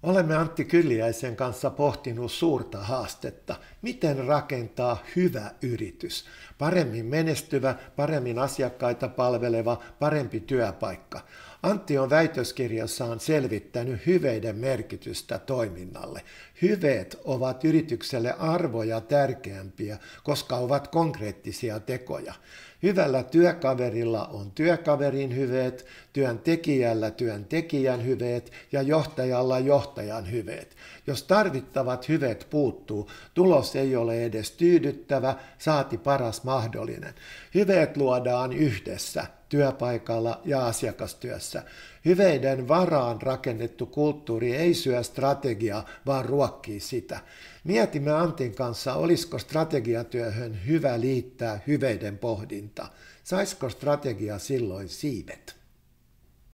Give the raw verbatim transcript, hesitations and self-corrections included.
Olemme Antti Kylliäisen kanssa pohtinut suurta haastetta, miten rakentaa hyvä yritys, paremmin menestyvä, paremmin asiakkaita palveleva, parempi työpaikka. Antti on väitöskirjassaan selvittänyt hyveiden merkitystä toiminnalle. Hyveet ovat yritykselle arvoja tärkeämpiä, koska ovat konkreettisia tekoja. Hyvällä työkaverilla on työkaverin hyveet, työntekijällä työntekijän hyveet ja johtajalla johtajan hyveet. Jos tarvittavat hyveet puuttuu, tulos ei ole edes tyydyttävä, saati paras mahdollinen. Hyveet luodaan yhdessä, työpaikalla ja asiakastyössä. Hyveiden varaan rakennettu kulttuuri ei syö strategiaa, vaan ruokkii sitä. Mietimme Antin kanssa, olisiko strategiatyöhön hyvä liittää hyveiden pohdinta. Saisiko strategia silloin siivet?